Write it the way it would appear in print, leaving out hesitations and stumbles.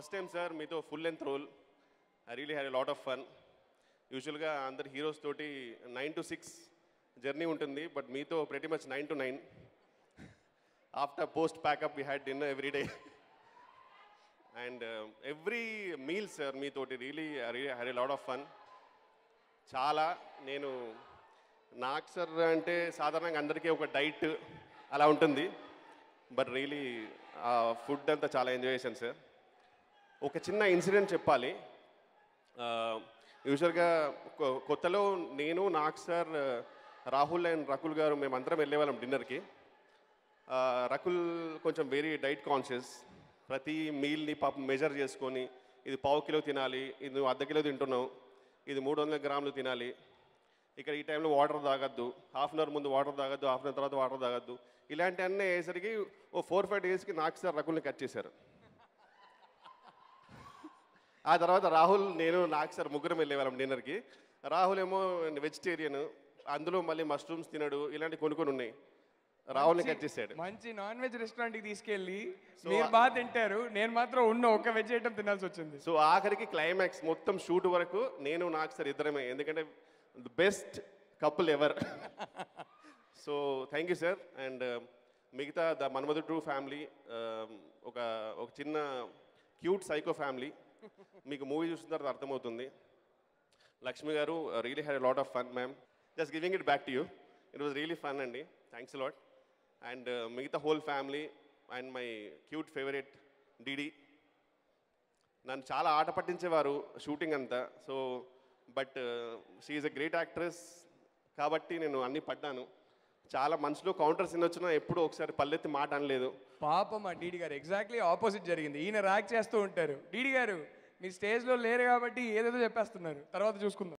First time sir మీతో full length role. I really had a lot of fun. యూజువల్గా అందరు heroes తోటి 9 to 6 journey ఉంటుంది, but మీతో pretty much 9 to 9. After post packup we had dinner every day and every meal sir మీతోటి really had a lot of fun. చాలా నాకు sir అంటే సాధారణంగా అందరికీ ఒక డైట్ అలా ఉంటుంది, బట్ రియలీ ఆ ఫుడ్ అంతా చాలా ఎంజాయ్ చేశాను సార్. ఒక చిన్న ఇన్సిడెంట్ చెప్పాలి. యూజువల్గా కొత్తలో నేను, నాకు సార్, రాహుల్ అండ్ రకుల్ గారు మేమందరం వెళ్ళేవాళ్ళం డిన్నర్కి. రకుల్ కొంచెం వెరీ డైట్ కాన్షియస్. ప్రతి మీల్ని పాపం మెజర్ చేసుకొని ఇది 1/2 కిలో తినాలి, ఇది నువ్వు 1/2 కిలో తింటున్నావు, ఇది 300 గ్రాములు తినాలి, ఇక్కడ ఈ టైంలో వాటర్ తాగద్దు, హాఫ్ అన్ అవర్ ముందు వాటర్ తాగద్దు, హాఫ్ అన్ అవర్ తర్వాత వాటర్ తాగద్దు, ఇలాంటివన్నీ అయ్యేసరికి 4-5 డేస్కి నాకు సార్ రకుల్ని కట్ చేశారు. ఆ తర్వాత రాహుల్, నేను, నాకు సార్ ముగ్గురం వెళ్ళేవాళ్ళం డిన్నర్కి. రాహుల్ ఏమో వెజిటేరియన్, అందులో మళ్ళీ మష్రూమ్స్ తినడు, ఇలాంటి కొన్ని ఉన్నాయి. రాహుల్ని కట్ చేశాడు. మంచి నాన్ వెజ్ రెస్టారెంట్కి తీసుకెళ్ళి మీరు బాగా తింటారు, నేను మాత్రం ఉన్న ఒక వెజ్ ఐటమ్ తినాల్సి వచ్చింది. సో ఆఖరికి క్లైమాక్స్ మొత్తం షూట్ వరకు నేను, నాకు సార్ ఇద్దరమే, ఎందుకంటే the best couple ever. So thank you sir. And మిగతా ద మన్మధుడు ఫ్యామిలీ ఒక చిన్న క్యూట్ సైకో ఫ్యామిలీ. మీకు మూవీ చూసిన తర్వాత అర్థమవుతుంది. లక్ష్మి గారు really had a lot of fun ma'am. Just giving it back to you. It was really fun అండి. Thanks lot. And మిగతా whole family and my cute favourite DD. నన్ను చాలా ఆట పట్టించేవారు షూటింగ్ అంతా. So but she is a great actress కాబట్టి నేను అన్నీ పడ్డాను. చాలా మనసులో కౌంటర్స్ వచ్చినా ఎప్పుడూ ఒకసారి పల్లెత్తి మాట అనలేదు. పాపం ఆ డీడీ గారు ఎగ్జాక్ట్లీ ఆపోజిట్ జరిగింది. ఈయన ర్యాక్ చేస్తూ ఉంటారు. డీడీ గారు మీరు స్టేజ్లో లేరు కాబట్టి ఏదేదో చెప్పేస్తున్నారు, తర్వాత చూసుకుందాం.